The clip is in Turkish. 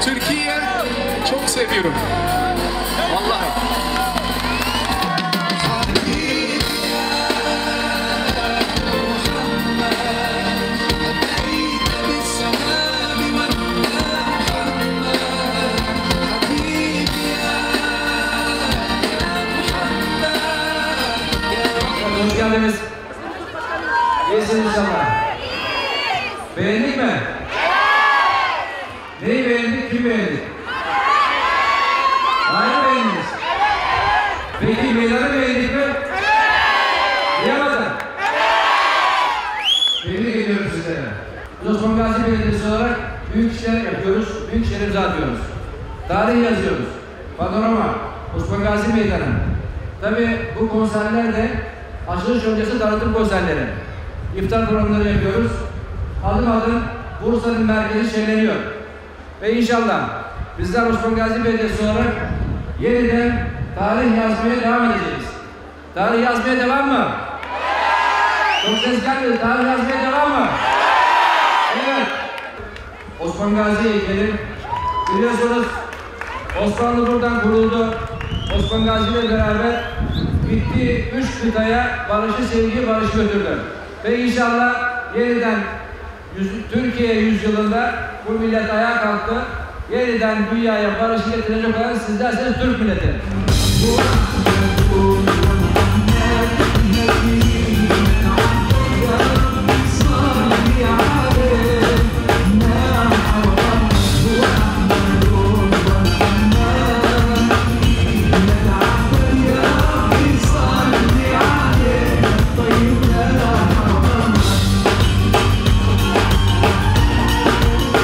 Türkiye çok seviyorum. Vallahi. Hoş geldiniz. İyisiniz inşallah. Beğendik mi? Neyi beğendik, kim beğendik? Aynı beğendiniz. Peki meydanı beğendik mi? Diyemezler. Tebrik ediyorum sizlere. Osman Gazi Belediyesi olarak büyük işler yapıyoruz, büyük işler imza atıyoruz. Tarih yazıyoruz. Panorama, Osman Gazi Meydanı. Tabii bu konserler de açılış öncesi tanıtım konserleri. İftar programları yapıyoruz. Adım adım Bursa'nın merkezi şenleniyor. Ve inşallah bizler Osman Gazi Belediyesi olarak yeniden tarih yazmaya devam edeceğiz. Tarih yazmaya devam mı? Çok ses gelmedi. Tarih yazmaya devam mı? Evet. Osman Gazi heykeli. Biliyorsunuz Osmanlı buradan kuruldu. Osman Gazi ile beraber gittiği 3 kıtaya barışı, sevgiyi, barışı götürdü. Ve inşallah yeniden Türkiye yüzyılında bu millet ayağa kalktı. Yeniden dünyaya barışı getirecek olan sizlerseniz Türk milleti.